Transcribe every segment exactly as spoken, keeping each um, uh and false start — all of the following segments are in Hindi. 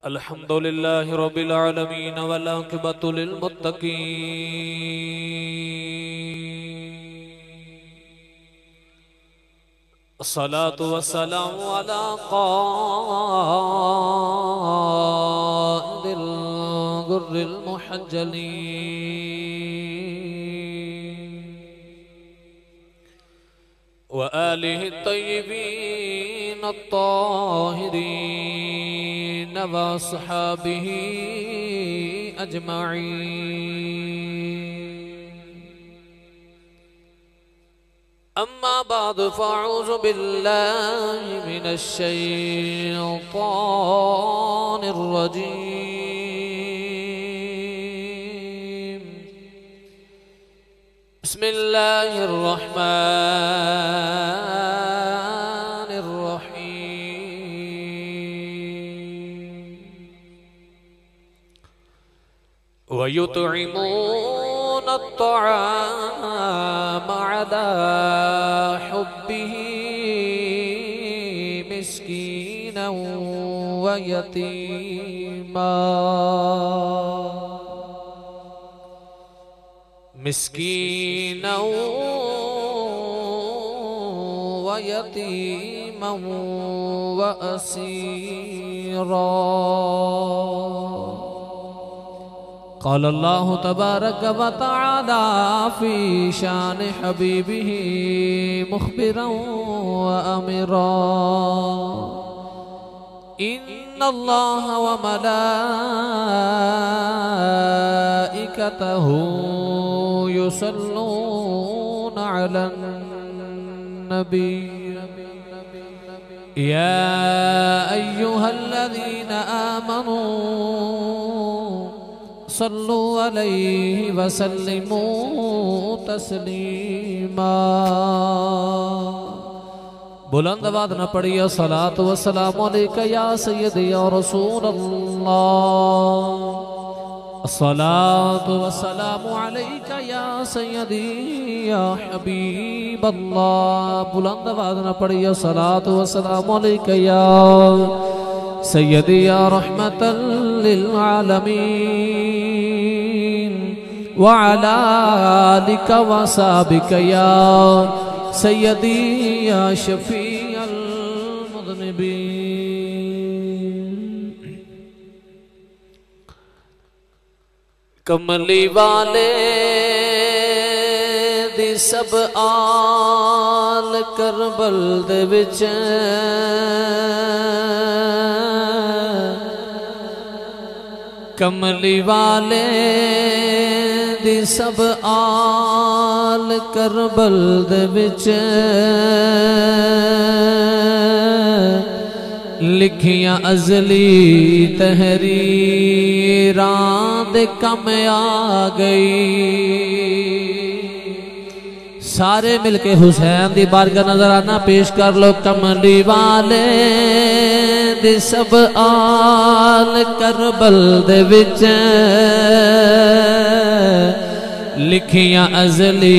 अल्हम्दुलिल्लाहि रब्बिल आलमीन वल आक़िबतु लिल मुत्तक़ीन। अस्सलातु वस्सलामु अला क़ाइदिल गुर्रिल मुहज्जलीन व आलिहि तय्यबीन अत्ताहिरीन व अस्हाबिही अजमईन। अम्मा बाद फ़अऊज़ु बिल्लाहि मिनश शैतानिर रजीम। बिस्मिल्लाहिर रहमानिर रहीम। व युतइमून अत्तआम अला हुब्बिही मिस्कीनन व यतीमा मिस्कीनन व यतीमन व असीरा। क़ाल अल्लाहु तबारक व तआला फ़ी शान हबीबिही मुख़बिरन व अमीरा। इन्नल्लाह व मलाइकतहु युसल्लूना अलन नबी या अय्युहल्लज़ीना आमनू सल्लु अलैहि वसल्लिमू तस्लीमा। बुलंद आवाज़ न पढ़िए सलात व सलाम अलैका या सय्यदी या रसूल अल्लाह। सलात व सलाम अलैका या सय्यदी या हबीब अल्लाह। बुलंद आवाज़ न पढ़िए सलात व सलाम अलैका या सय्यदी या रहमतल लिल आलमीन व अला आलिका व असहाबिका या सय्यदी या शफीअल मुज़निबीन। कमली वाले दी सब आल करबल दे विच कमली वाले दी सब आल करबल दे विच लिखियां अज़ली तहरीरां दे कम आ गई। सारे मिलके हुसैन दी बारगाह नजराना पेश कर लो। कमली वाले दे सब आल करबल दे विच लिखियां अज़ली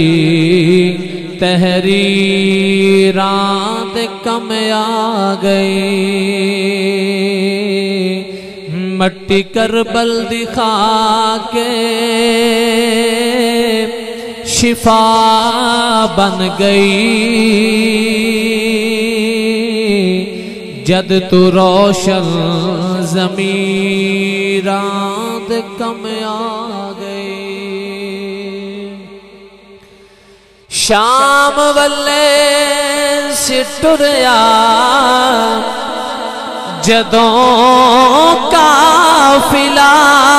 तहरीरां दे कम आ गई। मट्टी करबल दिखा के शिफा बन गई। जद तू रोशन ज़मीरां दे कम आ गई। शाम वल्ले सिटुरिया जदों काफिला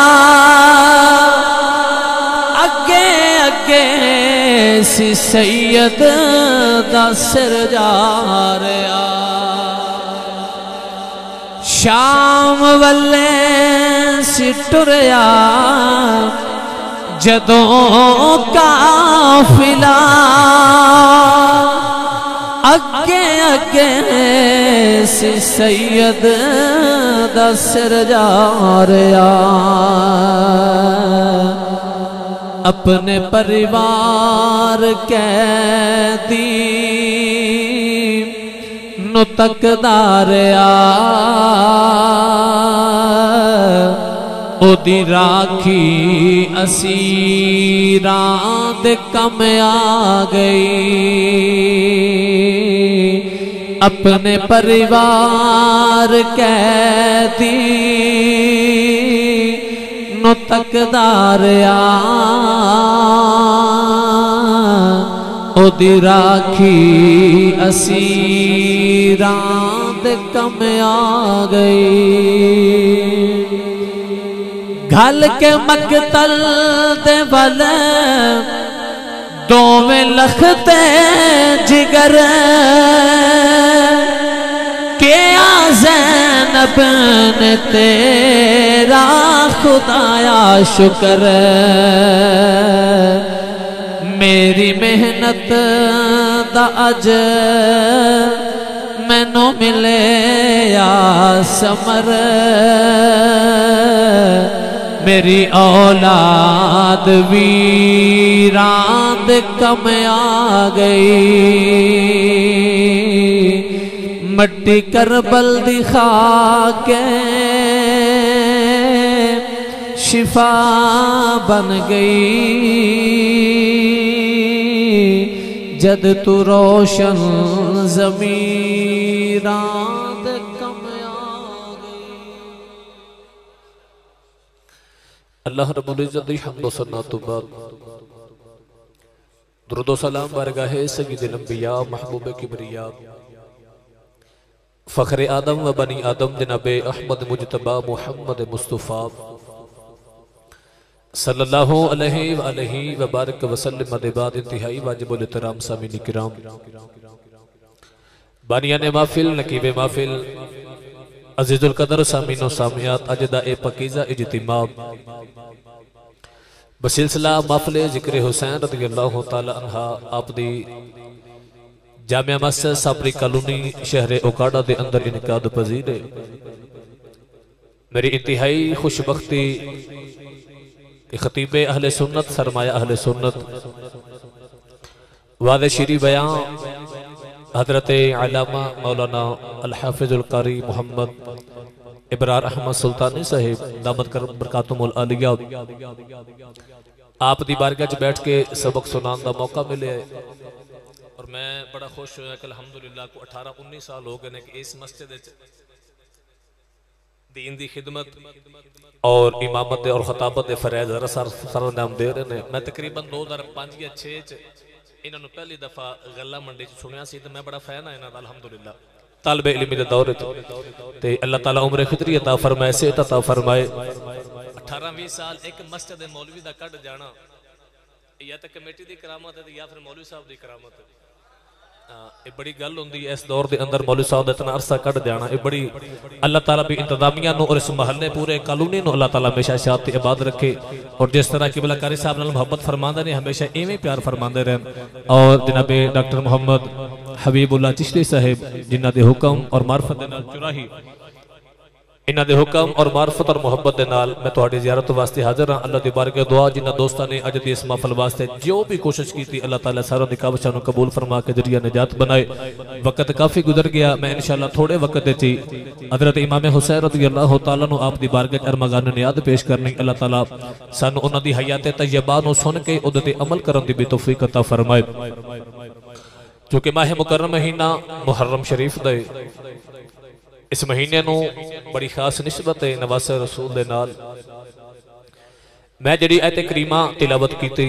अगे अगे सी सैयद दा सिर जा रहा। शाम वल्ले सिटुरिया जदों काफिला अगे अगे सी सैयद दा सिर जा रहा। अपने परिवार कैदी नु तकदा रहा। ओदी राखी असीरां दे कम आ गई। अपने परिवार कैदी नो तकदार आ ओदी राखी असीरां दे कम आ गई। घल के मकतल दे वल दोवें लखते जिगर के ज़ैनब ने तेरा खुदाया शुक्र। मेरी मेहनत दा अजर मैनू मिले या समर। मेरी औलाद वीरां दे कम आ गई। मट्टी करबल दी खाके शिफा बन गई। जद तू रोशन ज़मीरां दे कम आ गई। अल्लाह रब्बुल इज़्ज़त दी हम्द व सना तो बाद दुरूद व सलाम बारगाहे सय्यिदुल अंबिया महबूब किबरिया फ़ख्र आदम व बनी आदम जनाबे अहमद मुजतबा मुहम्मद मुस्तफ़ा सल्लल्लाहु अलैहि व आलिहि व बारक वसल्लम बाद इंतहाई वाजिबुल इहतराम सामीन किराम बानियान महफिल नकीब महफिल अजीजुल कदर सामीनो सामियात अज दा ए पकीज़ा इज्तिमा बसिलसिला महफिल ज़िक्र हुसैन रज़ियल्लाहु तआला अन्हा आप दी जामिया मस्जिद साबरी कॉलोनी शहर ओकाड़ा दे अंदर इनकाद पजीर है। मेरी इंतहाई खुशबख्ती खतीब अहले सुन्नत सरमाया अहले सुन्नत वादे शीरी बयां हजरत अल्लामा मौलाना अल हाफिजुल कारी मोहम्मद इब्रार अहमद सुल्तानी साहिब दामद करम बरकातुहुल आलिया आप दी बारगाह च बैठ के सबक सुनाने का मौका मिले और मैं बड़ा खुश हुआ कि अल्हम्दुलिल्लाह को अठारह उन्नीस साल हो गए कि इस मस्जिद दीन दी खिदमत और इमामत और खताबत फरैज सरनाम दे रहे हैं। मैं तकरीबन दो हज़ार पाँच या छे च इन्होंने पहली दफा गल्ला मंडी च सुनिया सी तो मैं बड़ा फैन है इन्हां दा अल्हम्दुलिल्लाह तालिबे इल्म दे दौर ते अल्लाह ताला उम्र खिदरी अता फरमाए सेहत अता फरमाए। अठारह बीस साल एक मस्जिद मौलवी दा कट जाना या तो कमेटी की करामत है या फिर मौलवी साहब की करामत है। ये बड़ी गल होंदी है इस दौर के अंदर मौलवी साहब का इतना अरसा कट जाना ये बड़ी अल्लाह ताला भी इंतजामिया और इस महल्ले पूरे कॉलोनी को अल्लाह ताला हमेशा शाद ते इबाद रखे और जिस तरह किबला कारी साहब नाल मोहब्बत फरमांदे ने हमेशा इवें प्यार फरमांदे रहन। और जनाबे डॉक्टर मोहम्मद हबीबुल्लाह चिश्ती साहिब जिन्हां दे हुक्म और मार्फत दे नाल चुराही इन्हां दे हुक्म और मार्फत और मोहब्बत दे नाल मैं तुहाडी ज़ियारत वास्ते हाजिर हां। अल्लाह दी बारगाह दुआ जिन्हां दोस्तां ने अज दी इस महफिल वास्ते जो भी कोशिश की थी अल्लाह ताला सारों दी काविशां नूं कबूल फरमा के जरिया निजात बनाए। वक्त काफ़ी गुजर गया मैं इंशाअल्लाह थोड़े वक्त विच ही हज़रत इमाम हुसैन रज़ियल्लाहु तआला अन्हु आप दी बारगाह अरमागान नियाद पेश करनी। अल्लाह ताला सानूं उन्हां दी हयात तय्यबा नूं सुन के उहदे ते अमल करन दी भी तौफीक अता फरमाए। क्योंकि माह मुकर्रम महीना मुहर्रम शरीफ दे इस महीने नूं बड़ी खास निस्बत है नवासे रसूल दे नाल। मैं जिहड़ी आयत करीमा तिलावत कीती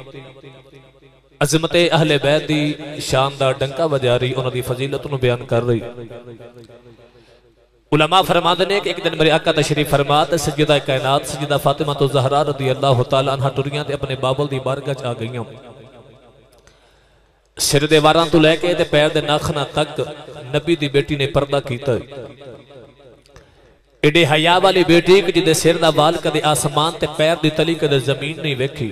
अज़मत अहले बैत दी शान दा डंका वजा रही उन्हां दी फजीलत नूं बयान कर रही। उलमा फरमाते ने कि एक दिन मेरे आका तशरीफ फरमा ते सज्जदा कायनात सज्जदा फातिमा तो ज़हरा रज़ियल्लाहु तआला अन्हा टुरियां ते अपने बाबल दी बारगाह च आ गईयां। सिर दे वारां तो लैके ते पैर दे नाखना तक नबी दी बेटी ने पर्दा कीता। एडे हया वाली बेटी कि जिहदे सिर दा वाल कदे आसमान ते पैर दी तली कदे जमीन नहीं वेखी।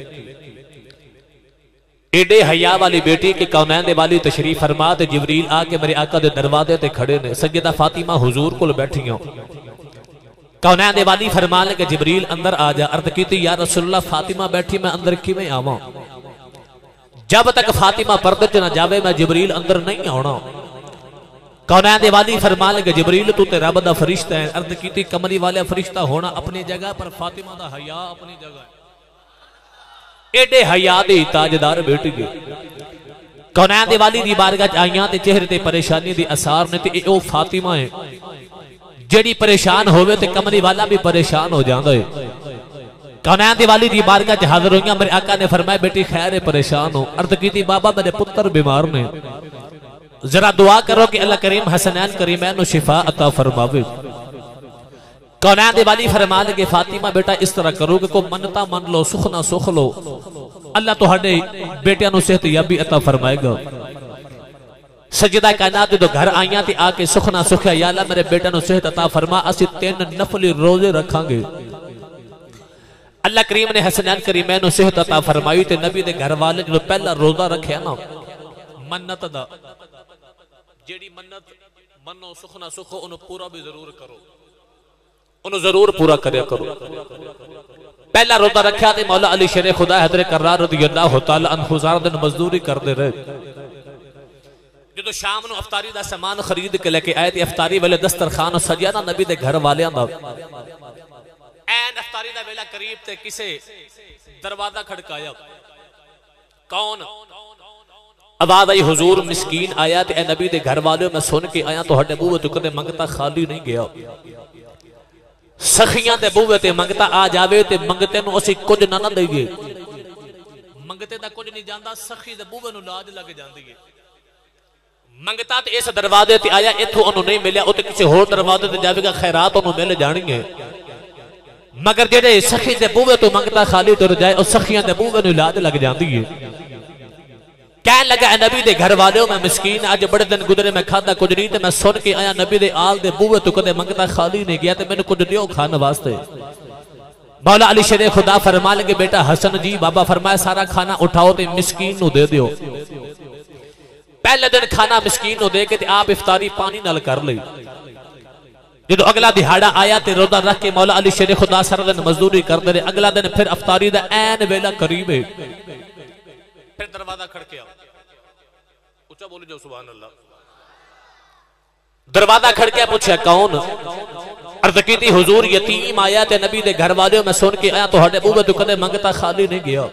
एडे हया वाली बेटी के कौनैन दे वाली तशरीफ फरमा ते जिबरील आके मेरे आका दे दरवाजे ते खड़े ने। सैयदा फातिमा हुजूर कोल बैठियां कौनैन दे वाली फरमान के जिबरील अंदर आ जा। अर्ज कीती या रसूलल्लाह फातिमा बैठी मैं अंदर किवें आवां? जब तक फातिमा पर्दे च ना जावे मैं जिबरील अंदर नहीं आना। कौनैन दे वाली फरमान लगे जिबरील तू ते रब दा फरिश्ता है। अर्ज कीती कमली वाले फरिश्ता होना अपनी जगह पर फातिमा दा हया अपनी जगह। एडे हया दे ताजदार बेटी गए कौनैन दे वाली दी बारगाह च आईयां ते चेहरे ते परेशानी दी असार ने ते ओ फातिमा है जेड़ी परेशान होवे ते कमली वाला भी परेशान हो जांदा है। कौनैन दे वाली दी बारगाह च हाजिर होईयां। मेरे आका ने फरमाया बेटी खैर है परेशान हो। अर्ज कीती बाबा मेरे पुत्र बीमार ने जरा दुआ करो कि अल्लाह करीम हसनैन करीमैन को शिफा अता फरमावे। कौनैन दे वाली फरमान लगे फातिमा बेटा इस तरह करो कि कोई मन्नता मन लो सुख ना सुख लो अल्लाह तुहाडे बेटियां नूं सेहत याबी अता फरमाएगा। सजदा कायनात जो घर आईयां ते आके सुख ना सुख या अल्लाह मेरे बेटे नूं सेहत अता फरमा असीं तीन नफली रोजे रखांगे। अल्लाह करीम ने हसनैन करीमैन को सेहत अता फरमाई ते नबी दे घर वाले जो पहला रोजा रखिया ना मन्नत दा जेड़ी मन्नत मनो सुख ना सुख उन्हें पूरा भी जरूर करो उन्हें जरूर पूरा करया करो। पहला रोजा रखा ते मौला अली शेर खुदा हजरत कर्रार रज़ियल्लाहु तआला अन्हु सारा दिन मजदूरी करते रहे। जो शाम को अफतारी का सामान खरीद के लेके आए थे अफतारी वाले दस्तरखान सजिया ना नबी दे घर वालियां दा ऐन अफतारी दा वेला करीब ते किसे दरवाजा खड़काया। कौन? आवाज आई हुजूर मिस्कीन आया ते ए नबी दे घर वाले मैं सुन के आया तुहाडे बूहे तो कदे मंगता खाली नहीं गया। सखियां दे बूहे ते मंगता आ जावे ते मंगते नु असीं कुछ ना ना दईए। मंगते दा कुछ नहीं जांदा सखी दे बूहे नु लाज लग जांदी है। मंगता ते इस दरवाजे ते आया इथों ओनू नहीं मिलिया उते किसी होर दरवाजे ते जावेगा खैरात ओनू मिल जानी है। मगर जेड़े सखी दे बूहे तो मंगता खाली तुर जाए और सखियां दे बूहे नु लाज लग जांदी है। कहने लगा नबी दे घर वाले मैं मिस्कीन अज बड़े दिन गुजरे मैं खादा कुछ नहीं ते मैं सुन के आया नबी दे आल दे बूहे तो कदे मंगता खाली नहीं गया ते मैंने कुछ दियो खाने वास्ते। मौला अली शेर खुदा फरमा लगे बेटा हसन जी बाबा फरमाया सारा खाना उठाओ ते मिस्कीन नु दे दियो। पहले दिन खाना मिस्कीन नु दे के ते आप इफ्तारी पानी नाल कर ली। जो अगला दिहाड़ा आया ते रोजा रख के मौला अली शेर खुदा सारा दिन मजदूरी करते रहे। अगला दिन फिर अफ्तारी दा ऐन वेला करीब है फिर दरवाजा खड़किया। ऊंचा बोली जाओ सुभान अल्लाह। दरवाजा खड़किया पूछा कौन? अर्ज कीती हुजूर यतीम आया ते नबी दे घर वाले मैं सुन के आया तुहाडे बूहे तो कदे मंगता खाली नहीं गया।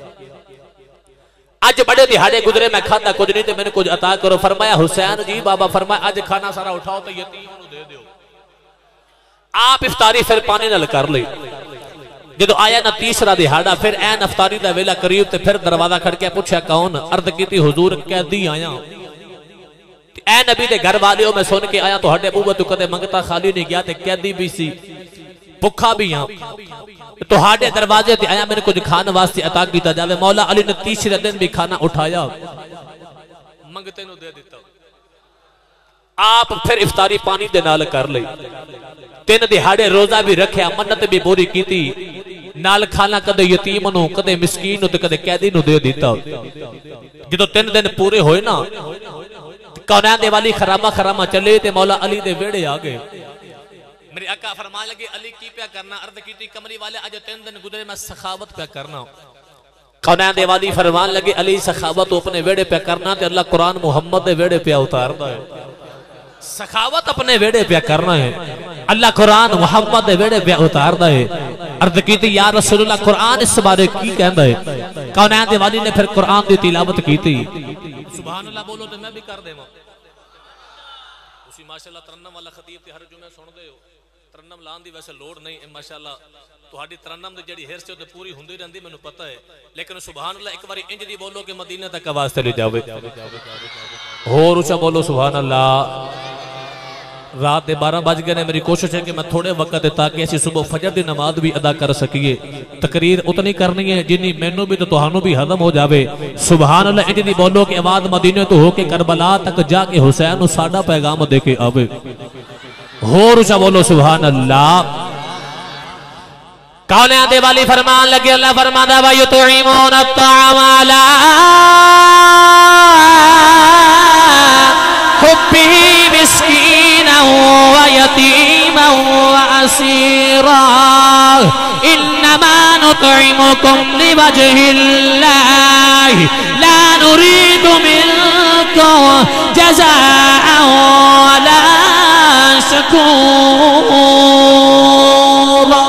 अज बड़े दिहाड़े गुजरे मैं खाता कुछ नहीं ते मैंने कुछ अता करो। फरमाया हुसैन जी बाबा फरमाया अज खाना सारा उठाओ तो यतीम नूं दे दियो। आप इफ्तारी फिर पानी नाल कर ली। जो आया ना तीसरा दिहाड़ा फिर ऐन अफ्तारी दा वेला करीब ते फिर दरवाजा खड़किया पूछा कौन? अर्ज कीती हुजूर कैदी आया ऐ नबी दे घर वाले मैं सुन के आया तुहाडे बूहे तो कदे मंगता खाली नहीं गया ते कैदी भी सी भुखा भी हां तुहाडे दरवाजे ते आया मैंने कुछ खाने वास्ते अता कीता जावे। मौला अली ने तीसरे दिन भी खाना उठाया मंगते नु दे दिता। आप फिर इफ्तारी पानी दे नाल कर ली। तीन दिहाड़े रोजा भी रखा मन्नत भी पूरी की नाल खाना कदे यतीम नु कदे मिस्कीन नु ते कदे कैदी नु दे दिता। जो तीन दिन पूरे होए ना कौनैन दे वाली खरामा खरामा चले ते मौला अली दे वेड़े आ गए। मेरे आका फरमान लगे अली की क्या करना? अर्ज की कमरी वाले आज तीन दिन गुजरे मैं सखावत क्या करना। कौनैन दे वाली फरमान लगे अली सखावत अपने वेड़े पे करना ते अल्लाह कुरान मुहम्मद दे वेड़े पे उतारदा है। सखावत अपने वेड़े पे करना है अल्लाह कुरान मुहम्मद दे वेड़े पे उतारदा है। अर्ज की या रसूलुल्लाह कुरान इस बारे की कहंदा है? कौनैन दे वाली ने फिर कुरान दी तिलावत की थी। सुभान अल्लाह बोलो तो मैं भी कर देवां। उसी माशाअल्लाह तरन्नम वाला खतीब ते हर जुमे सुनदे हो तरन्नम लान दी वैसे लोड़ नहीं माशाअल्लाह तुहाडी तरन्नम दी जेड़ी हिरस ते पूरी हुंदी रहंदी मैनूं पता है। लेकिन सुभान अल्लाह एक बारी इंज दी बोलो कि मदीने तक आवाज चली जावे। होर ऊंचा बोलो सुभान अल्लाह। रात के बारह बज गए ने मेरी कोशिश है कि मैं थोड़े वक्त ताकि असीं सुबह फजर की नमाज भी अदा कर सकीए। तकरीर उतनी करनी है जिन्नी मैनू भी तो तुहानू भी हजम हो जाए। सुभान अल्लाह इंज दी बोलो कि आवाज मदीने तो होके करबला तक जाके हुसैन नूं साडा पैगाम दे के आवे। होर ऊंचा बोलो सुभान अल्लाह। कौनैन दे वाली फरमान लगे अल्लाह फरमांदा वा युतईमूना अत्ताअम अला हुब्बी मिस्कीना व यतीमा व असीरा इन्नमा नुतईमुकुम लिवजहिल्लाह ला नुरीदु मिनकुम को जज़ाअ ला शकूर।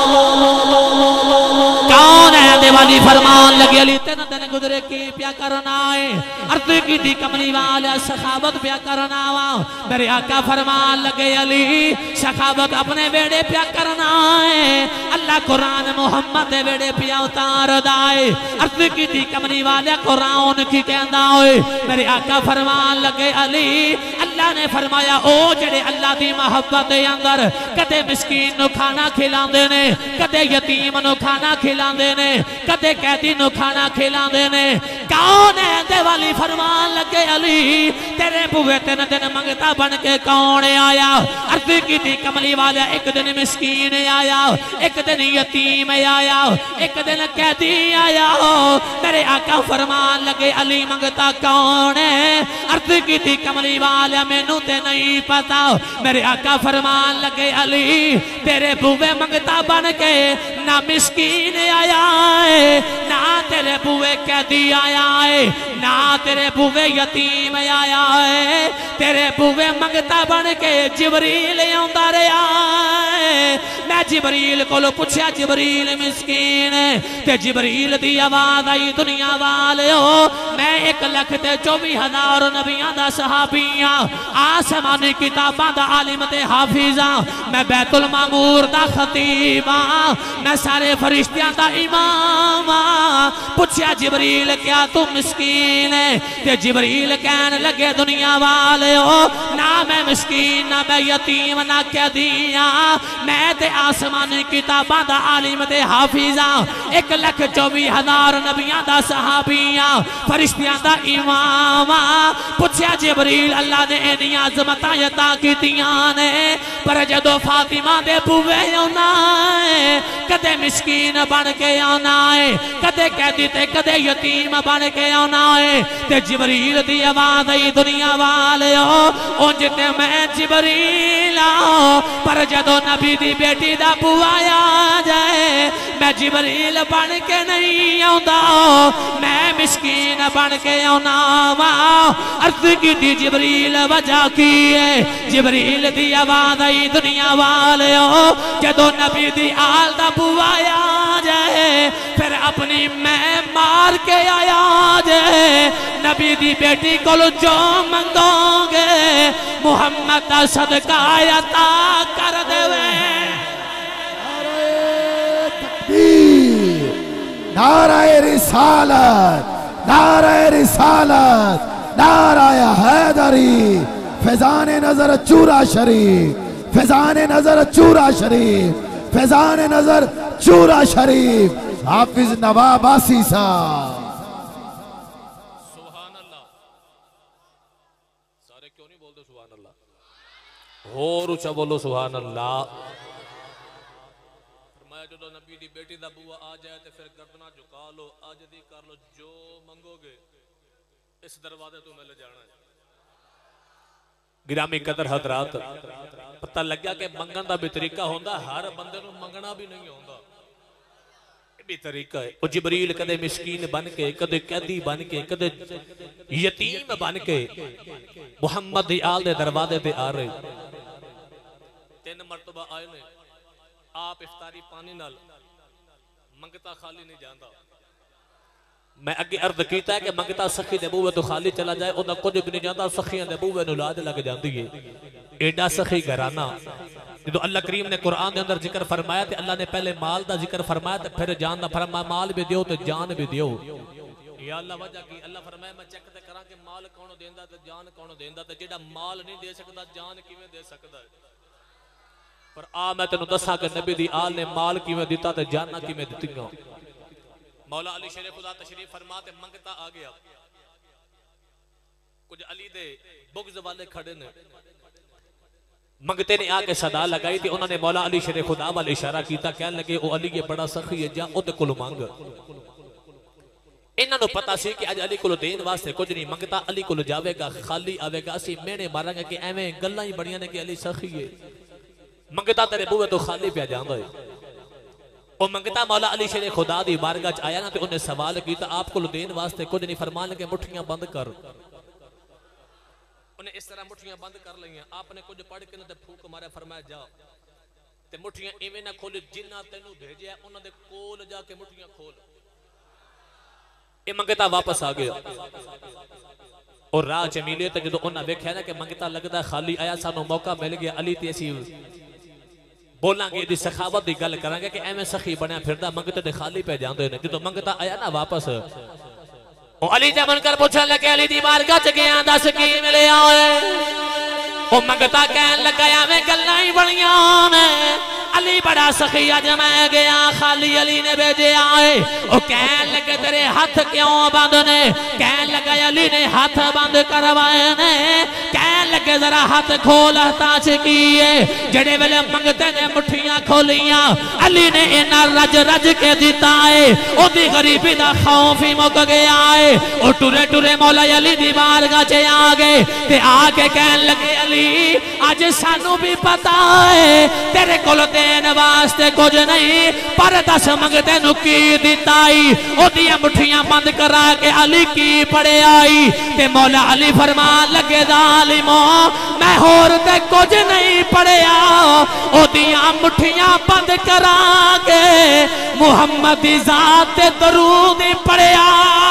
कौन है दिवाली फरमान लगे अली तेन दिन गुजरे की प्या करना है अर्थ की दी कमली वाला सखावत प्या करना वा मेरे आका फरमान लगे अली सखावत अपने बेड़े प्या करना है अल्लाह कुरान मोहम्मद दे बेड़े प्या उतार दाए अर्थ की दी कमली वाला कुरान की कहंदा होए मेरे आका फरमान लगे अली अल्लाह ने फरमाया ओ जेड़े अल्लाह दी मोहब्बत दे अंदर कदे मिस्कीन नु खाना खिलांदे ने कदे यतीम नु खाना खिलांदे ने कदे कैदी नु खाना खिलांदे ने कौन है दिवाली फरमान लगे अली तेरे बुए तीन दिन मंगता बन के कौन आया अर्थ की दी कमली वाला एक दिन मिस्कीन आया एक दिन यतीम आया एक दिन कैदी आया तेरे आका फरमान लगे अली मंगता कौन है अर्थ की दी कमली वाला मैनू ते नहीं पता मेरे आका फरमान लगे अली तेरे बुए मंगता बन के ना मिस्कीन आया है ना तेरे बुए कैदी आया है ना तेरे बुए यतीम आया है तेरे बुए मंगता बन के जिबरील आंदा रहा है मैं जिबरील कोलों पूछया जिबरील मिस्कीन ते जिबरील दी आवाज आई दुनिया वालियो मैं एक लख ते चौबी हजार नबियां दा सहाबी हां आसमानी किताबां दा आलिम ते हाफिज हां मैं बैतुल मामूर दा खतीब हां मैं सारे फरिश्तियां दा इमाम हां पूछया जिबरील क्या तू मिस्कीन है ते जिबरील कहन लगे दुनिया वालियो ना मैं मिस्कीन ना मैं यतीम ना कैदी हां मैं ते आसमानी किताबां दा आलिम ते हाफिज हां एक लख चौबी हजार नबियां दा सहाबी हां फरिश्तियां दा इमाम हां पूछया जिबरील अल्लाह ने इन्नियां अज़मतां अता कीतियां ने पर जदों फातिमा दे बुवे आउना है कदे मिस्कीन बन के आना है कदे कैदी ते कदे यतीम बन के आना है ते जिबरील दी आवाज आई दुनिया वालियो उंज ते मैं जिबरील पर जदों नबी दी बेटी दा बुआ आ जाए मैं जिबरील बन के नहीं आउंदा मैं मिस्कीन बन के आउना वा अर्थ की दी जिबरील वजह की है जिबरील दी आवाज आई दुनिया वालियो जदों नबी दी आल दा बुआ आ जाए फिर अपनी मैं मार के आया जाए नबी दी बेटी को जो मंगोगे मुहम्मद दा सदका अता कर देवे। नाराए रिसालत नाराए रिसालत नाराए हैदरी फैजान नजर चूरा शरीफ फैजान नजर चूरा शरीफ फैजान नजर चूरा शरीफ हाफिज नवाब आसी साहब। सुभान अल्लाह सारे क्यों नहीं बोलते सुभान अल्लाह और ऊंचा बोलो सुभान अल्लाह। फरमाया जो नबी दी बेटी दा बुआ आ जाए तो फिर गर्दना झुका लो आजदी कर लो जो मंगोगे इस दरवाजे तो मिल जाना है। गिरामी कदर हजरात पता लग्या कि मंगन दा भी तरीका होंदा हर बंदे नूं मंगना भी नहीं होंदा भी तरीका है। वो जिबरील कदे मिस्कीन बन के कदे कैदी बन के कदे यतीम बन के मुहम्मद दी आल दे दरवाजे पे आ रहे तीन मरतबा आए ने आप इफ्तारी पानी नाल मंगता खाली नहीं जाता। मैं अगे अर्ज किया है कि मंगता सखी दे बूहे तो खाली चला जाए ओदा कुछ भी नहीं जाता सखियां दे बूहे नूं लाज लग जाती है। एडा सखी घराना जो अल्लाह करीम ने कुरान के अंदर जिक्र फरमाया तो अल्लाह ने पहले माल का जिक्र फरमाया तो फिर जान का फरमाया माल भी दियो तो जान भी दियो। या अल्लाह वजह की अल्लाह फरमाया मैं चेक ते करा कि माल कौन देंदा ते जान कौन देंदा ते जेड़ा माल नहीं दे सकदा जान किवें दे सकदा है। पर आ मैं तेनू दसा कि नबी दी आल ने माल किवें दिता ते जाना किवें दित्तियां। मौला अली शेर खुदा तशरीफ फरमा ते मंगता आ गया कुछ अली दे बुग़्ज़ वाले खड़े ने मंगते ने आके सदा लगाई थी उन्होंने मौला अली शेर खुदा वाल इशारा किया कहने लगे ओ अली ये बड़ा सखी है जा ओदे कोलों मंग। इन्हां नूं पता सी कि अज अली कोलों देन वास्ते कुछ नहीं मंगता अली कोलों जावेगा खाली आवेगा असीं मेहने मारांगे कि एवें गल्लां ही बड़ियां ने कि अली सखी है मंगता तेरे बूहे तो खाली पिया जांदा है। ओ मंगता मौला अली शेर खुदा दी बारगाह च आया ना ते उन्हें सवाल किया आप कोलों देन वास्ते कुछ नहीं फरमान लगे मुठियां बंद कर उन्हें इस तरह मुठियां बंद कर लिया, आपने कुछ पढ़ के ना फूक मारे, फरमाया जा ते मुठियां इवें ना खोल, जिन्ना तेनू भेजा उन्हां दे कोल जाके मुठियां खोल। ये मंगता वापस आ गया और राह च मिले तो जो उन्हें वेख्या ना कि मंगता लगता खाली आया, सानू मौका मिल गया, अली ते असी बोलांगे दी सखावत की गल करांगे कि एवें सखी बनया फिरदा मंगते ते खाली पे जांदे ने। जो मंगता आया ना वापस, ओ अली जमन कर पूछन लगे, अली दी बारगाह च गया, दस की मिलिया ओए? ओ मंगता कहन लगा एवें गल्लां ही बणियां ने, अली बड़ा सखी अज मैं गया खाली अली ने भेजे आए। ओ कहन लगे तेरे हाथ क्यों बंद ने? कहन लगा अली ने हाथ बंद करवाए ने। कहन लगे जरा हाथ खोल ताच किए, जेड़े वेले मंगते ने मुठियां खोलियां अली ने इना रज रज के दिता है, ओदी गरीबी दा खौफ ही मुक गया है। ओ टुरे टुरे मौला अली दी बारगाह च आ गए ते आके कहन लगे अली अज सानू भी पता है तेरे कोल देन वास्ते कुछ नहीं, पर दस मंगते नु की दिता आई? ओदियां मुठियां बंद करा के अली की पड़े आई ते मौला अली फरमान लगे जालिमो मैं होर ते कुछ नहीं पढ़िया, ओदियां मुठियां बंद करा के मुहम्मद दी जात ते दरूद ही पढ़िया।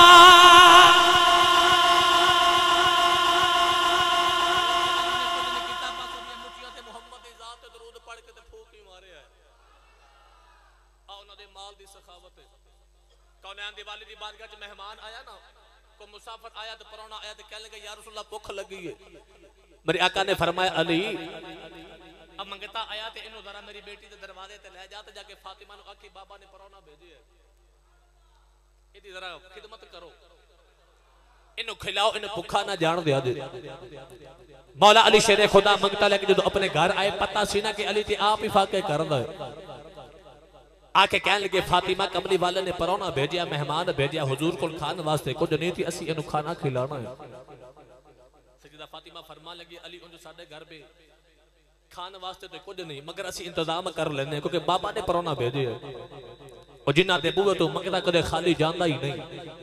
मेहमान आया ना, को मुसाफिर आया तो परौना आया तो कह लगे या रसूलल्लाह भूख लगी है। मेरे आका ने फरमाया अली अब मंगता आया तो इन्हों जरा मेरी बेटी के दरवाजे ते ले जा, तो जाके फातिमा नु आखी बाबा ने परौना भेजे है, इदी जरा खिदमत करो, इन्हों खिलाओ, इन्हें भूखा ना जान दिया दे। मौला अली शेरे खुदा मंगता लेके जो अपने घर आए, पता सी ना कि अली ते आप ही फाके करदा है। आके कहने लगे फातिमा कमली वाले ने परौना भेजा, मेहमान भेजा, हुजूर को खाने वास्ते कुछ नहीं थी, असी इन्हू खाना खिलाना है। सैयदा फातिमा फरमा लगी अली उन साडे घर पे खाने वास्ते तो कुछ नहीं, मगर असी इंतजाम कर लेने क्योंकि बाबा ने परौना भेजे है। और जिन्ना दे बूहे तो मंगता कदे खाली जांदा ही नहीं।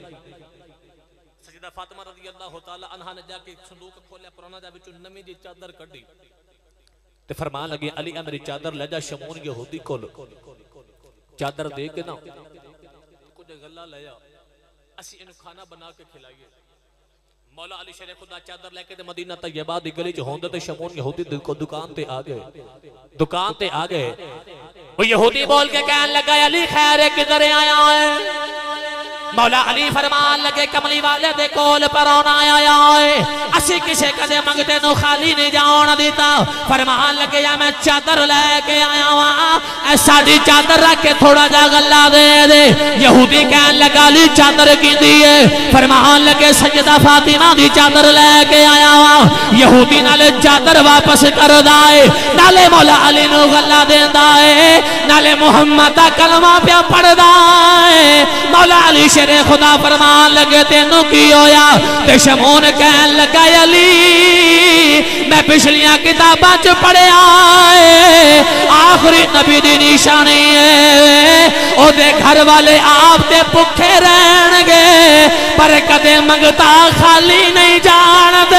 सैयदा फातिमा रज़ी अल्लाह तआला अन्हा ने जाके संदूक खोलिया, परौना दे विचों नवी दी चादर कड्डी ते फरमान लगी अली आ मेरी चादर ले जा शमून यहूदी कोल, चादर दे के ना कुछ गल्ला लिया, असी इन्हू खाना बना के खिलाइए। मौला अली शेरे खुदा चादर लेके मदीना तैयबा दी गली च होंदे ते शमून यहूदी को दुकान ते आ गए, दुकान ते आ गए। वो यहूदी बोल के कहने लगा अली खैर है किधर आया है? मौला अली फरमान लगे कमली वाले दे कोल परौना आया है, असी किसे कदे मंगते नु खाली नहीं जान देता। फरमान लगे या मैं चादर लेके आया वा, साडी चादर रख के थोड़ा जा गल्ला दे दे। यहूदी कहन लगा अली चादर कींदी है? फरमान लगे सैयदा फातिमा दी चादर लेके आया वा। यहूदी नाले चादर वापस करदा है, नाले मौला अली नु गल्ला देंदा है, नाले मुहम्मद दा कलमा पे पढ़दा है। मौला अली शेरे खुदा फरमान लगे तेनू की होया? ते शमून कहन लगा अली मैं पिछलियां किताबां च पढ़िया है आखिरी नबी दी निशानी है, ओदे घर वाले आप ते भुखे रहणगे पर कदे मंगता खाली नहीं जान दे।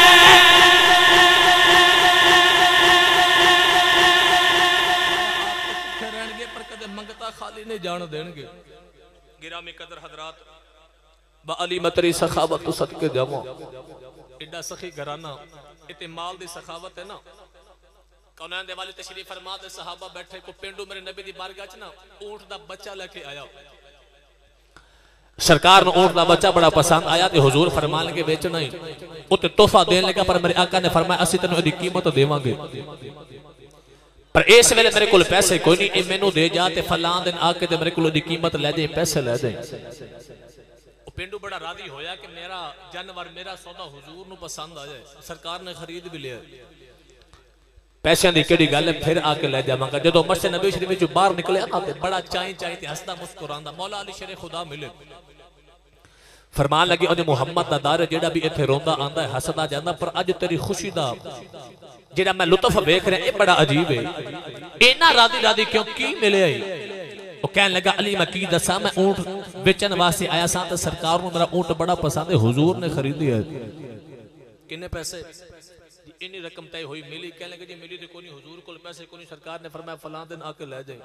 खाली नहीं जान देंगे। गिरामी कदर हजरात ब अली मतरी सखावत तो सदके जावा, एडा सखी घराना इते माल दी सखावत है ना। कौनैन दे वाले तशरीफ फरमा दे सहाबा बैठे को पिंडू मेरे नबी दी बारगाह च ना ऊंट दा बच्चा लेके आया। सरकार ने ऊंट दा बच्चा बड़ा पसंद आया ते हुजूर फरमान लगे बेचना ही, उते तोहफा देने लगा, पर मेरे आका ने फरमाया असी तेनू इहदी कीमत देवांगे, पर इस वेले मेरे कोल पैसे कोई नहीं, ए मैनू दे जा ते फलां दिन आके ते मेरे कोल दी कीमत ले जाए, पैसे ले जाए। ओ पिंडू बड़ा राजी होया कि मेरा जानवर मेरा सौदा हुजूर नू पसंद आ जाए, सरकार ने खरीद भी लिया, पैसों की केड़ी गल है, फिर आके ले जावांगा। जदों मस्जिद नबी शरीफ विचों बाहर निकलिया ना ते बड़ा चाई चाई ते हसदा मुस्कुरांदा मौला अली शेरे खुदा मिले। फरमान लगे उन्हें मुहम्मद दा दर जेड़ा भी इत्थे रोंदा आंदा है हसदा जांदा, पर अज तेरी खुशी दा जेड़ा मैं लुत्फ वेख रहा ये बड़ा अजीब है, इना राधी राधी क्यों की मिले? वो कहने लगा अली मैं की दसा, मैं ऊंट बेचन वास्ते आया सा ते सरकार नूं मेरा ऊंट बड़ा पसंद है, हुजूर ने खरीदी है। किन्ने पैसे जी इन्नी रकम तय हुई मिली कहने लगे जी मिली तो कोई नहीं हुजूर को पैसे कोई नहीं सरकार ने फरमाया फलां दिन आके ले जाए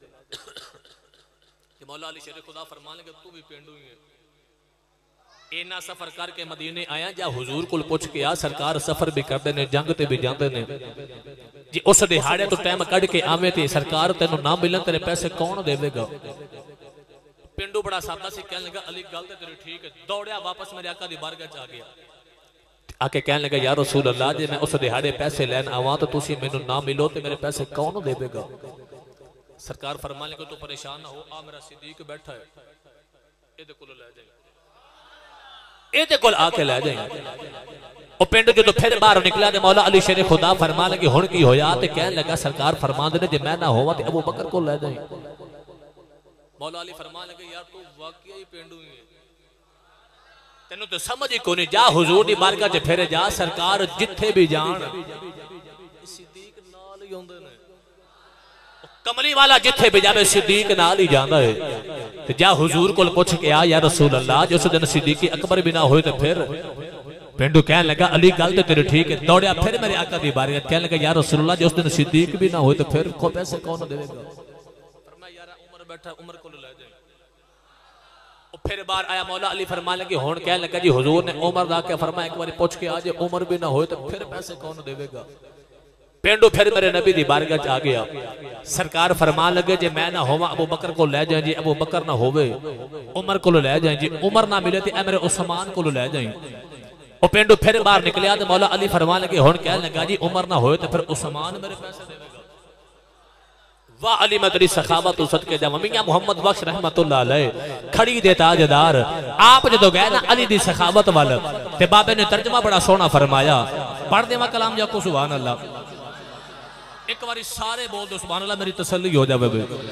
कि मौला अली शेर खुदा फरमान लगे तू भी पेंडू ही है इना सफर करके मदीने आया जा हुजूर को पुछ के आ सरकार सफर भी करते ने जंग ते भी जाते ने जी उस दिहाड़े तो टाइम कढ़ के आवे ते सरकार तेनू ना मिलन तेरे पैसे कौन देवेगा पिंडू बड़ा सादा सी कहने लगा अली गल ते तेरी ठीक है दौड़या वापस मेरे आका दी बारगाह च आ गया आके कहने लगा या रसूल अल्लाह जे मैं उस दिहाड़े पैसे लैन आवां तो तुसी मेनू ना मिलो ते मेरे पैसे कौन देवेगा सरकार फरमान लगे तू परेशान ना हो आ मेरा सिद्दीक बैठा है एदे कोल ले जाए एदे कोल आके ले जाए ओ पिंड जो फिर बाहर निकला ते मौला अली शेर खुदा फरमा लगे हुण की होया ते कहने लगा सरकार फरमा दे जे मैं ना होवा ते अबू बकर को ले जाए मौला अली फरमा लगे यार तू वाकई ही पेंडू ही है तेनू तो समझ ही कोनी जा हुजूर दी बारगाह च फिर जा सरकार जिथे भी जान सिद्दीक नाल ही होंदे ने कमली वाला जिथे भी जावे सिद्दीक नाल ही जांदा है ते जा हुजूर कोल पुछ के आ या रसूल अल्लाह जिस दिन सिद्दीक अकबर भी ना होए ते फिर पिंडू कहने लगा अली गल ते तेरी ठीक है दौड़या फिर मेरे आका दी बारगाह कहने लगा या रसूल अल्लाह जिस दिन सिद्दीक भी ना होए तो फिर को पैसे कौन देवेगा फरमाया यार उमर बैठा उमर को ले जाए फिर बार आया मौला अली फरमान लगे हुण कहने लगा जी हुजूर ने उमर दा के फरमाया एक बार पूछ के आ जे उमर भी ना होए तो फिर पैसे कौन देवेगा पेंडू फिर मेरे नबी दी बारगाह च आ गया सरकार फरमान लगे जे मैं ना होवा अबू बकर को ले जाए जी अबू बकर ना होवे उमर को ले जाए जी उमर ना मिले ते मेरे उस्मान को ले जाए ओ पेंडू फिर बाहर निकलिया ते मौला अली फरमान लगे हुण कहने लगा जी उमर ना होए तो फिर उस्मान मेरे पैसे देवेगा वाह अली मैं तेरी सखावत सदके जावां मियां मोहम्मद बख्श रहमतुल्लाह अलैह खड़ी दे ताजदार आप जो गए ना अली दी सखावत वाल ते बाबे ने तर्जमा बड़ा सोहना फरमाया पढ़ देवा कलाम जा को सुभान अल्लाह एक बारी सारे बोल दो सुभान अल्लाह मेरी तसल्ली हो जावे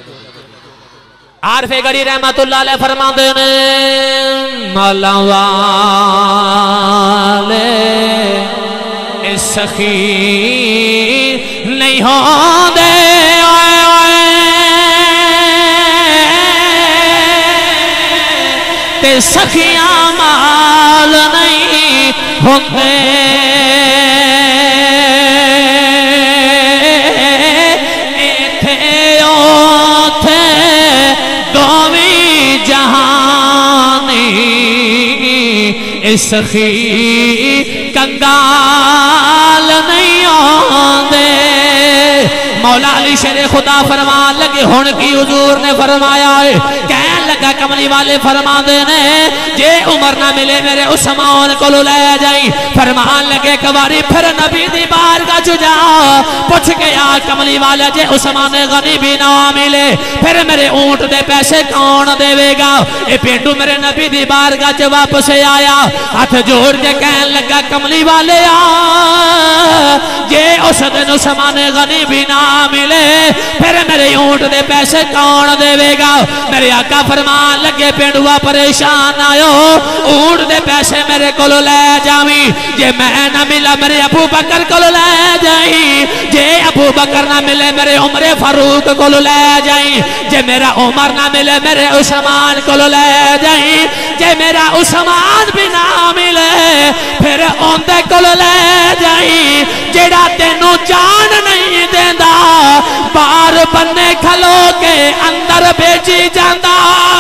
आरफे गड़ी रहमतुल्लाह अलैह फरमाते ने मौला वाले इस सखी नहीं होंदे ते सखियां माल नहीं होंदे इथे ओथे दोवीं जहानी इस सखी कंगाल नहीं होंदे मौला अली शेर खुदा फरमान लगे हुण की हुजूर ने फरमाया है कहन लगा कमली वाले फरमा देने जे उमर ना मिले मेरे उस्मान को ले जाई फरमान लगे एक बारी फिर नबी दी बारगाह च जा पूछ के आ कमली वाले जे उस्मान गनी भी ना मिले फिर मेरे ऊंट दे पैसे कौन देवेगा ए पेंडू मेरे नबी दी बारगाह च वापस आया हाथ जोड़ के कहन लगा कमली वाले आ जे उस दिन उस्मान गनी भी ना मिले फिर मेरे ऊंट दे पैसे कौन देवेगा मेरे आका फरमान लगे पेंडुआ परेशान आयो ऊंट दे पैसे मेरे को ले जावी जे मैं ना मिला मेरे अबू बकर को ले जाई जे अबू बकर ना मिले मेरे उमर फारूक को ले जाई जे मेरा उमर ना मिले मेरे उस्मान को ले जाई जे मेरा उस्मान भी ना मिले फिर उनदे को ले जाई जेड़ा तेनू जान नहीं देंदा बाहर बन्ने खलो के अंदर भेजी जांदा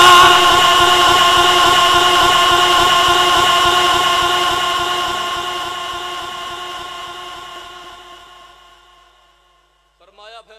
फरमाया फिर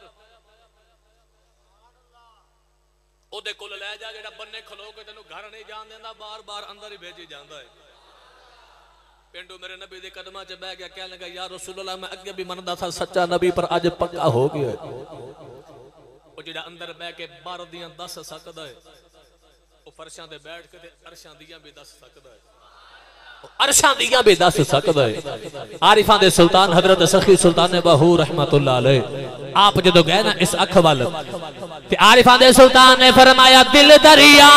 ओदे कोल ले जा जेड़ा बन्ने खलो के तेनू घर नहीं जान देंदा बार बार अंदर ही भेजी जांदा है पिंडू मेरे नबी दे कदमां च बैठ गया कहने लगा या रसूल अल्लाह मैं अगे भी मनदा था सच्चा नबी पर आज पक्का हो गया ओ जेड़ा अंदर बैठ के बाहर दियां दस सकदा है ओ फरशां ते बैठ के ते अरशां दियां भी दस सकदा है अरशां दियां भी दस सकदा है आरिफां दे सुल्तान हजरत सखी सुल्तान बाहू रहमतुल्लाह अलैह आप जदों गए ना इस अख वाल ते आरिफां दे सुल्तान ने फरमाया दिल दरिया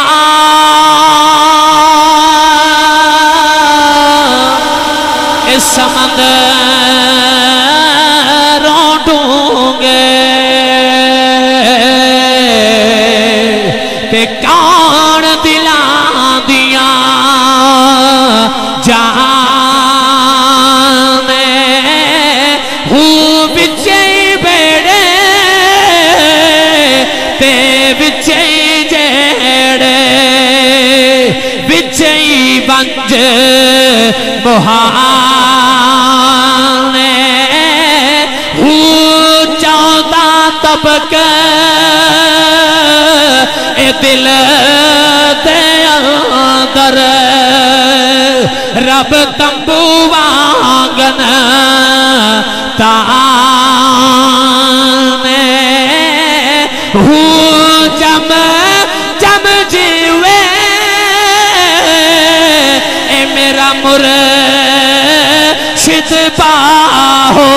इस समंदरों डूंगे ते कौन दिलां दियां जान मुहाने चौदा तबक ए दिल दे अंदर रब तंबू वांगन ताने हूँ जम जम जीवे ए मेरा मुर्शिद बाहो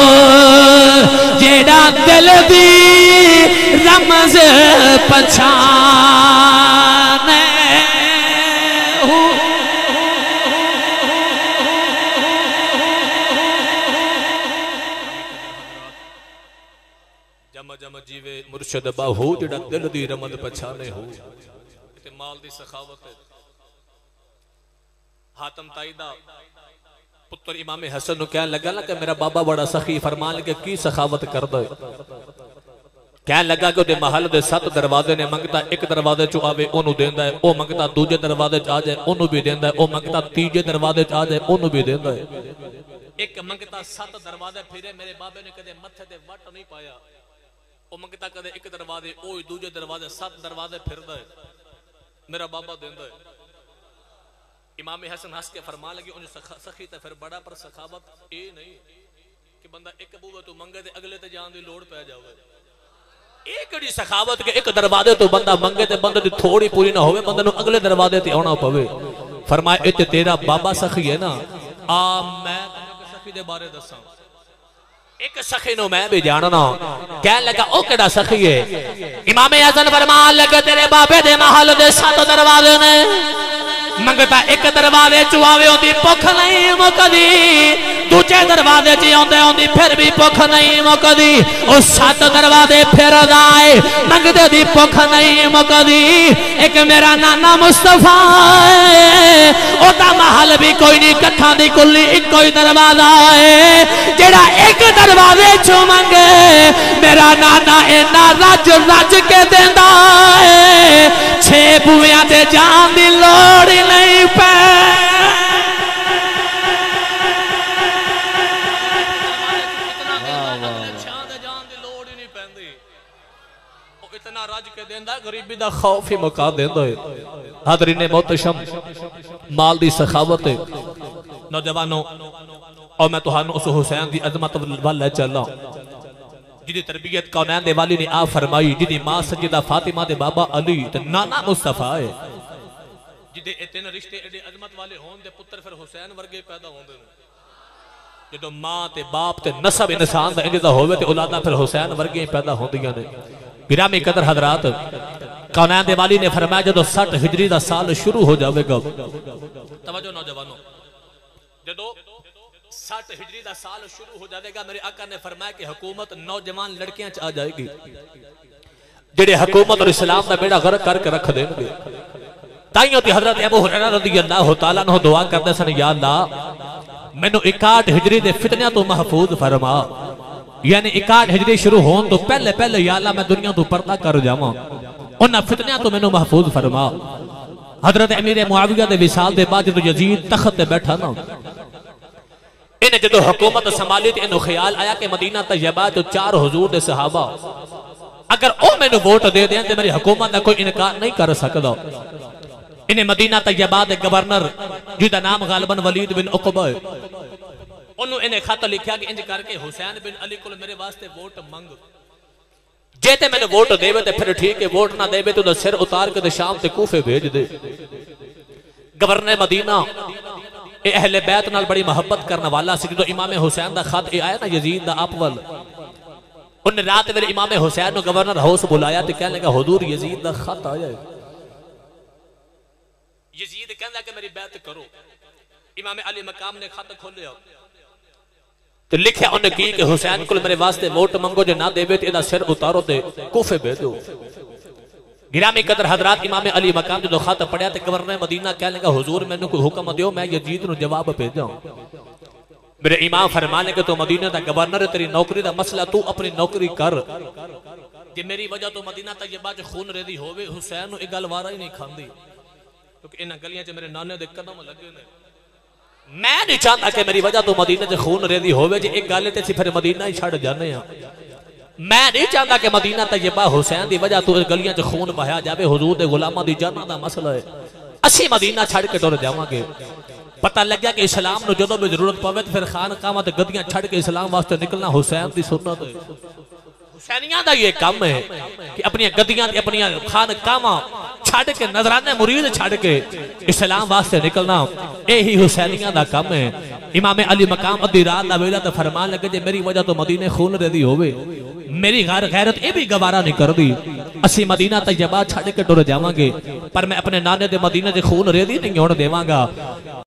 जेड़ा दिल दी रमज पछाने जम जम जीवे मुर्शिद बाहू जेड़ा दिल दी रमज पछाने हो ते माल दी सखावत है। हातम ताईदा पुत्र इमाम हसन नु कहन लगा ना कि मेरा बाबा बड़ा सखी, फरमान लगे की सखावत कर दो। कहन लगा कि उहदे महल दे सत दरवाजे ने, मंगता एक दरवाजे चो आवे ओनू देंदा है, ओ मंगता दूजे दरवाजे च आ जाए ओनू भी देंदा है, ओ मंगता तीजे दरवाजे च आ जाए ओनू भी देंदा है। एक मंगता सत दरवाजे फिरे, मेरे बाबे ने कदे मथे ते वट नहीं पाया। ओ मंगता कदे एक दरवाजे ओ दूजे दरवाजे सत दरवाजे फिरदा है, मेरा बाबा देंदा है। इमाम हसन हंस के फरमान लगे उन्हें सखी तो फिर बड़ा, पर सखावत ए नहीं कि बंदा एक बूहे तो मंगे ते अगले ते जान दी लोड़ पै जावे। एक कड़ी सखावत के एक दरवाजे तो बंदा मंगे ते बंदे दी थोड़ी पूरी ना होवे, बंदे नु अगले दरवाजे ते आना पवे। फरमाया ए ते तेरा बाबा सखी है ना, आ मैं तन्नू सखी दे बारे दसां। एक सखी नु मैं भी जानना। कहन लगा ओ केड़ा सखी है? इमाम हसन फरमान लगे तेरे बाबे दे महल दे सत दरवाजे ने, मंगता एक दरवाजे चो आवे ओदी भुख नहीं मुकदी, दूजे दरवाजे च आंदे आंदी फिर भी भुख नहीं मुकदी, ओ सत दरवाजे फिर आए मंगते दी भुख नहीं मुकदी। एक मेरा नाना मुस्तफा ओदा महल भी कोई नहीं, कट्ठा दी कुल्ली इको ही दरवाजा है, जेड़ा एक दरवाजे चो मंगे मेरा नाना इना रज रज के देंदा है, छे बुआ ते जान दी लोड़ नहीं पै। इतना रज के देंदा, गरीबी दा खौफ ही मुका देंदा है। हाज़रीन मोहतरम, माल दी सखावत है। नौजवानों, और मैं तुहानू उस हुसैन दी अजमत वल ले चला जिदी तरबियत कौनैन दे वाली ने आ फरमाई, जिदी मां सज्जिदा फातिमा दे बाबा अली ते नाना मुस्तफा है, जिदे ए तीन रिश्ते एडे अजमत वाले होन दे पुत्र फिर हुसैन वर्गे पैदा होंदे ने। जदों मां ते बाप ते नसब इंसान दा इंज दा होवे ते औलादा फिर हुसैन वर्गे पैदा होंदियां ने। गिरामी कदर हजरात, कौनैन दे वाली ने फरमाया जदों साठ हिजरी दा साल शुरू हो जाएगा, तवज्जो नौजवानों, जदों साठ हिजरी दा साल शुरू हो जाएगा, मेरे आका ने फरमाया कि हुकूमत नौजवान लड़कियां च आ जाएगी, जेडे हुकूमत और इस्लाम दा बेड़ा गर्क करके रख देंगे। ताइयों ते हजरत अबू हुरैरा रज़ियल्लाहु तआला अन्हु दुआ करदे सन, या अल्लाह मैनू इकसठ हिजरी दे फितनियां तो महफूज फरमा, यानी इकसठ हिजरी शुरू होने तो पहले पहले या अल्लाह मैं दुनिया तो पर्दा कर जावां, उन्हां फितनियां तो मैनू महफूज फरमा। हजरत अमीर मुआविया दे विसाल दे बाद जदों यजीद तख्त ते बैठा ना, इन्हें जो हुकूमत संभाली तो इन्हें ख्याल आया कि मदीना तैयबा जो चार हुजूर दे सहाबा अगर ओ मैनू वोट दे दें तो मेरी हुकूमत का कोई इनकार नहीं कर सकता। इन्हें मदीना तैयबा दे गवर्नर जिसका नाम गालिबन वलीद बिन उकबा है, उन्होंने इन्हें खत लिखा कि इंज करके हुसैन बिन अली को मेरे वास्ते वोट मंग, जे ते मैंने वोट देवे तो फिर ठीक है, वोट ना देवे तो सिर उतार के शाम ते कूफे भेज दे। गवर्नर मदीना अहले बैत नाल बड़ी मोहब्बत करने वाला सी। जो इमाम हुसैन दा खत आया ना यजीद दा आपवल, उन्हें रात मेरे इमाम हुसैन को गवर्नर हाउस बुलाया तो कहने लगा हुजूर यजीद दा खत आया है। यजीद कहंदा कि मेरी बैत करो। इमाम अली मकाम ने खत खोलिया तो लिखा उन्हें की कि हुसैन को मेरे वास्ते वोट मंगो, जो ना देवे तो इहदा सिर उतारो ते कूफे भेजो। गिरामी कदर हजरात, इमाम अली मकाम जो खत पढ़िया तो गवर्नर मदीना कहने लगा हुजूर मैनू कोई हुक्म दियो मैं यजीद नू जवाब भेजा। मेरे इमाम फरमाने के तो मदीना दा गवर्नर है, तेरी नौकरी दा मसला तू अपनी नौकरी कर, जे मेरी वजह तो मदीना तैयबा च खून रेदी होवे हुसैन नू इह गल वारा ही नहीं खांदी। क्योंकि इन्हां गलियां च मेरे नाने दे कदम लगे ने। मैं नहीं चाहता कि मेरी वजह तो मदीने च खून रेदी होवे जे एक गल ते असीं फिर मदीना ही छड़ जाने आ। मैं नहीं चाहता कि मदीना तैयबा हुसैन दी वजह तो गलियां च खून बहाया जावे। हुजूर दे गुलामां दी जानां दा मसला है। असीं मदीना छड़ के टुर जावांगे। पता लग्या कि इस्लाम नूं जदों भी जरूरत पवे तो फिर खानकावां ते गद्दियां छड़ के इस्लाम वास्ते निकलना हुसैन दी सुन्नत है। हुसैनियां दा ये काम है कि अपनी गद्दियां ते अपनी खानकावां छड़ के नजराने मुरीद छड़ के इस्लाम वास्ते निकलना यही हुसैनियां दा काम है। इमाम अली मकाम अद्धी रात दा वेला ते फरमान लगे जे मेरी वजह तो मदीने खून रेदी होवे मेरी गैर गैरत ये भी गवारा नहीं करदी। असी मदीना तैयबा छड़ के टुर जावांगे पर मैं अपने नाने दे मदीने दे खून रेदी नहीं होण देवांगा।